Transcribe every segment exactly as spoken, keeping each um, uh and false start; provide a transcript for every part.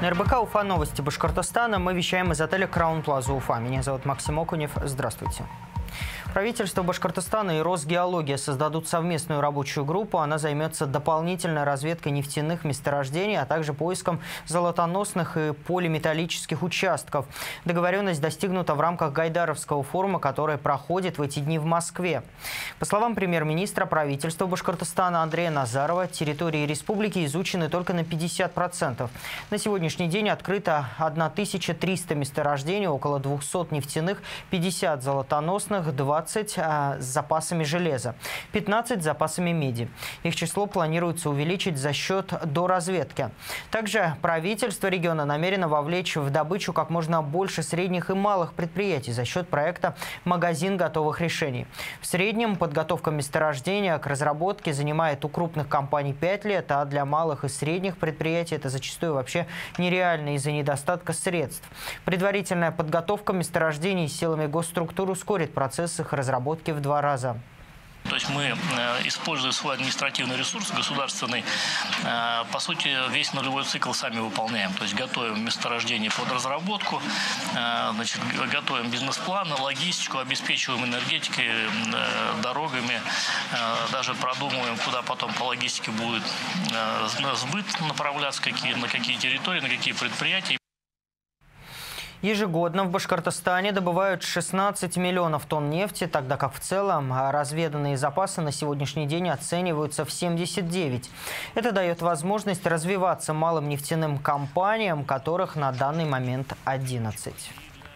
На эр бэ ка Уфа новости Башкортостана. Мы вещаем из отеля Краун Плаза Уфа. Меня зовут Максим Окунев. Здравствуйте. Правительство Башкортостана и Росгеология создадут совместную рабочую группу. Она займется дополнительной разведкой нефтяных месторождений, а также поиском золотоносных и полиметаллических участков. Договоренность достигнута в рамках Гайдаровского форума, который проходит в эти дни в Москве. По словам премьер-министра, правительства Башкортостана Андрея Назарова, территории республики изучены только на пятьдесят процентов. На сегодняшний день открыто тысяча триста месторождений, около двухсот нефтяных, пятьдесят золотоносных, двадцать с запасами железа, пятнадцать с запасами меди. Их число планируется увеличить за счет доразведки. Также правительство региона намерено вовлечь в добычу как можно больше средних и малых предприятий за счет проекта «Магазин готовых решений». В среднем подготовка месторождения к разработке занимает у крупных компаний пять лет, а для малых и средних предприятий это зачастую вообще нереально из-за недостатка средств. Предварительная подготовка месторождений силами госструктур ускорит процесс их разработки в два раза. То есть мы, используя свой административный ресурс государственный, по сути, весь нулевой цикл сами выполняем. То есть готовим месторождение под разработку, значит, готовим бизнес-планы, логистику, обеспечиваем энергетикой, дорогами, даже продумываем, куда потом по логистике будет сбыт направляться, какие, на какие территории, на какие предприятия. Ежегодно в Башкортостане добывают шестнадцать миллионов тонн нефти, тогда как в целом разведанные запасы на сегодняшний день оцениваются в семьдесят девять. Это дает возможность развиваться малым нефтяным компаниям, которых на данный момент одиннадцать.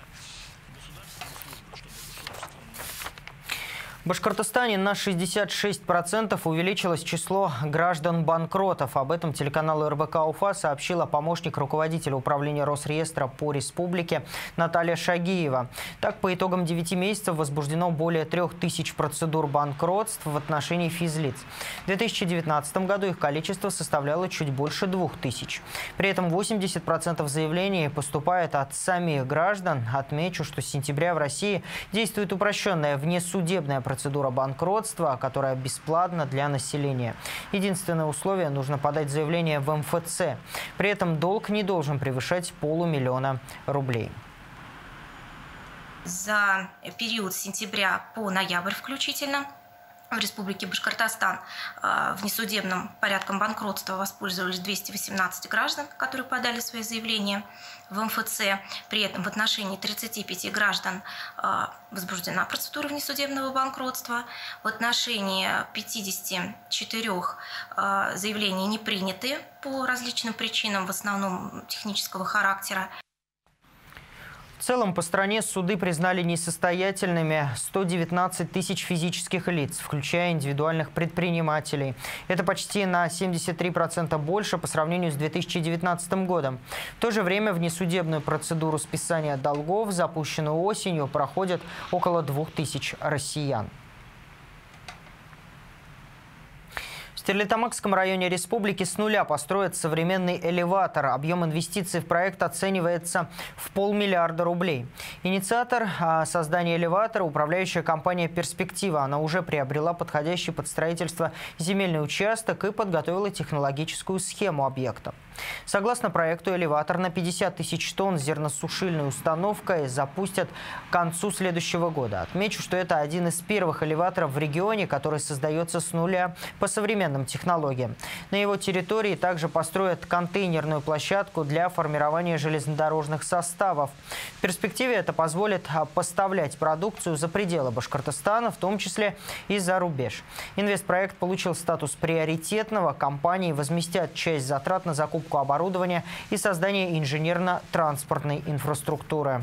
В Башкортостане на шестьдесят шесть процентов увеличилось число граждан-банкротов. Об этом телеканалу эр бэ ка Уфа сообщила помощник руководителя управления Росреестра по республике Наталья Шагиева. Так, по итогам девяти месяцев возбуждено более трех тысяч процедур банкротств в отношении физлиц. В две тысячи девятнадцатом году их количество составляло чуть больше двух тысяч. При этом восемьдесят процентов заявлений поступает от самих граждан. Отмечу, что с сентября в России действует упрощенная внесудебная процедура. Процедура банкротства, которая бесплатна для населения. Единственное условие – нужно подать заявление в эм эф цэ. При этом долг не должен превышать полумиллиона рублей. За период с сентября по ноябрь включительно в Республике Башкортостан внесудебным порядком банкротства воспользовались двести восемнадцать граждан, которые подали свои заявления в эм эф цэ. При этом в отношении тридцати пяти граждан возбуждена процедура внесудебного банкротства. В отношении пятидесяти четырёх заявлений не приняты по различным причинам, в основном технического характера. В целом по стране суды признали несостоятельными сто девятнадцать тысяч физических лиц, включая индивидуальных предпринимателей. Это почти на семьдесят три процента больше по сравнению с две тысячи девятнадцатым годом. В то же время внесудебную процедуру списания долгов, запущенную осенью, проходят около двух тысяч россиян. В Стерлитамакском районе республики с нуля построят современный элеватор. Объем инвестиций в проект оценивается в полмиллиарда рублей. Инициатор создания элеватора – управляющая компания «Перспектива». Она уже приобрела подходящий под строительство земельный участок и подготовила технологическую схему объекта. Согласно проекту, элеватор на пятьдесят тысяч тонн с зерносушильной установкой запустят к концу следующего года. Отмечу, что это один из первых элеваторов в регионе, который создается с нуля по современным технологиям. На его территории также построят контейнерную площадку для формирования железнодорожных составов. В перспективе это позволит поставлять продукцию за пределы Башкортостана, в том числе и за рубеж. Инвестпроект получил статус приоритетного. Компании возместят часть затрат на закупку оборудования и создание инженерно-транспортной инфраструктуры.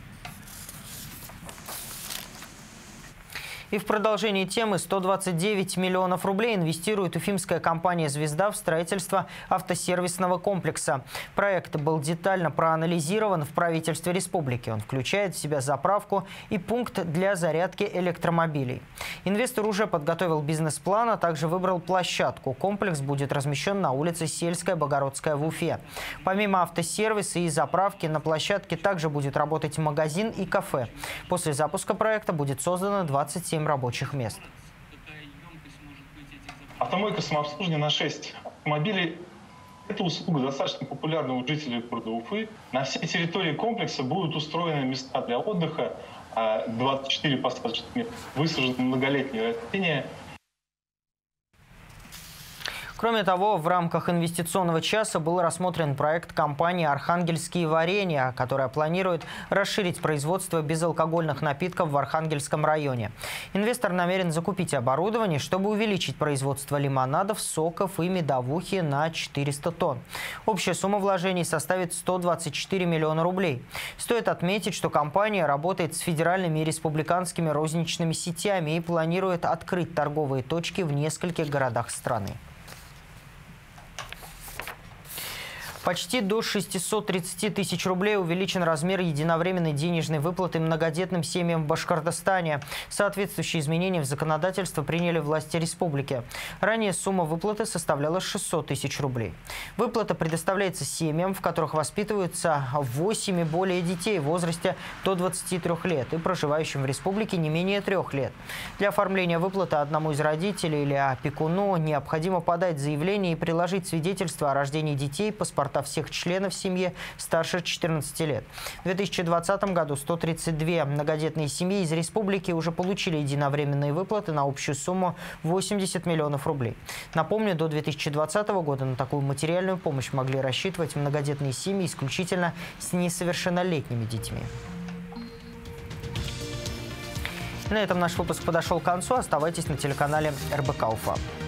И в продолжении темы сто двадцать девять миллионов рублей инвестирует уфимская компания «Звезда» в строительство автосервисного комплекса. Проект был детально проанализирован в правительстве республики. Он включает в себя заправку и пункт для зарядки электромобилей. Инвестор уже подготовил бизнес-план, а также выбрал площадку. Комплекс будет размещен на улице Сельская, Богородская в Уфе. Помимо автосервиса и заправки, на площадке также будет работать магазин и кафе. После запуска проекта будет создано двадцать семь рабочих мест. Автомойка самообслуживания на шесть автомобилей Эта услуга достаточно популярна у жителей города Уфы. На всей территории комплекса будут устроены места для отдыха, двадцать четыре посадочных места, высажены многолетние растения. Кроме того, в рамках инвестиционного часа был рассмотрен проект компании «Архангельские варенья», которая планирует расширить производство безалкогольных напитков в Архангельском районе. Инвестор намерен закупить оборудование, чтобы увеличить производство лимонадов, соков и медовухи на четыреста тонн. Общая сумма вложений составит сто двадцать четыре миллиона рублей. Стоит отметить, что компания работает с федеральными и республиканскими розничными сетями и планирует открыть торговые точки в нескольких городах страны. Почти до шестисот тридцати тысяч рублей увеличен размер единовременной денежной выплаты многодетным семьям в Башкортостане. Соответствующие изменения в законодательство приняли власти республики. Ранее сумма выплаты составляла шестьсот тысяч рублей. Выплата предоставляется семьям, в которых воспитываются восемь и более детей в возрасте до двадцати трёх лет и проживающим в республике не менее трех лет. Для оформления выплаты одному из родителей или опекуну необходимо подать заявление и приложить свидетельство о рождении детей, паспорта всех членов семьи старше четырнадцати лет. В две тысячи двадцатом году сто тридцать две многодетные семьи из республики уже получили единовременные выплаты на общую сумму восемьдесят миллионов рублей. Напомню, до две тысячи двадцатого года на такую материальную помощь могли рассчитывать многодетные семьи исключительно с несовершеннолетними детьми. На этом наш выпуск подошел к концу. Оставайтесь на телеканале эр бэ ка Уфа.